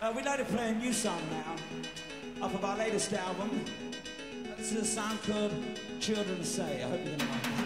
We'd like to play a new song now, off of our latest album. This is a song called Children Say. I hope you're gonna like it.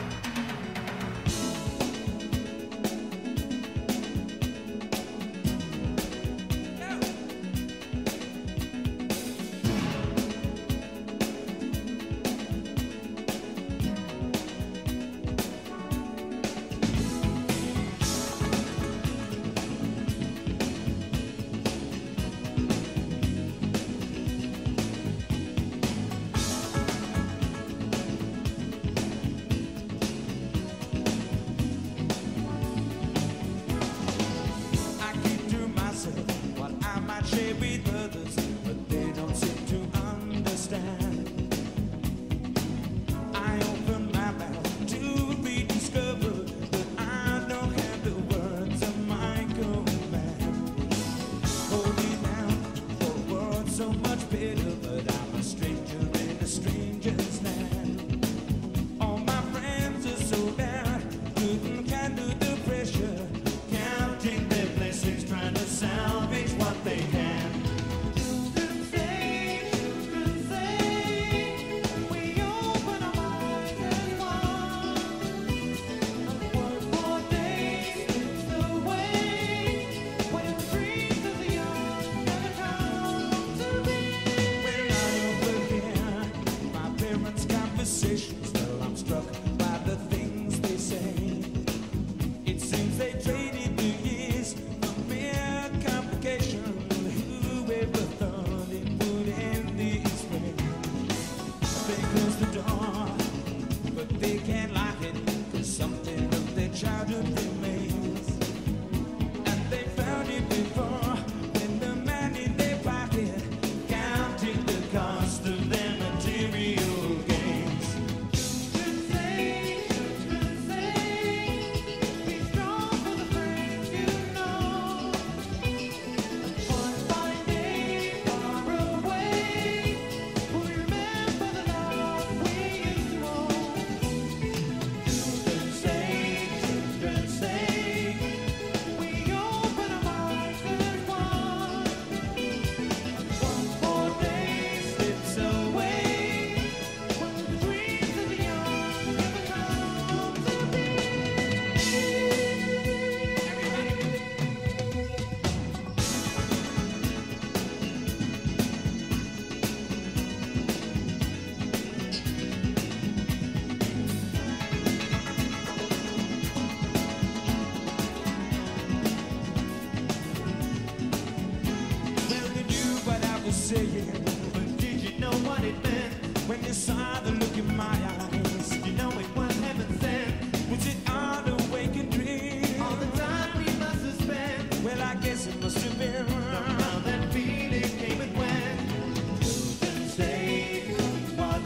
But did you know what it meant when you saw the look in my eyes? Did you know it was heaven sent? Was it all a waking dream? All the time we must have spent. Well, I guess it must have been. Somehow that feeling came and went. Children say what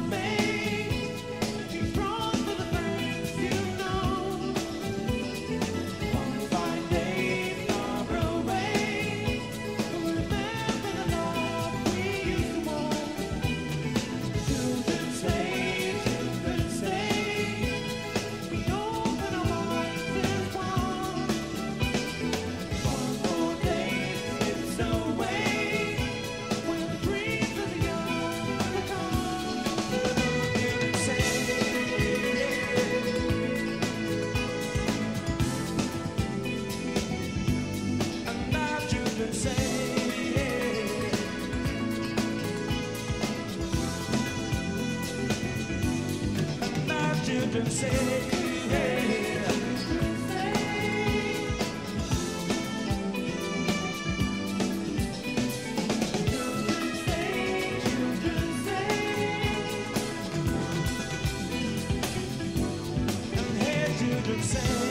may. Be strong for the friends you know. One fine day far away, we'll remember the love we used to want. Children say, we open our hearts as one. One more day slips away, when the dreams of the young are gone. Children say, and our children say, and our children say. Children say,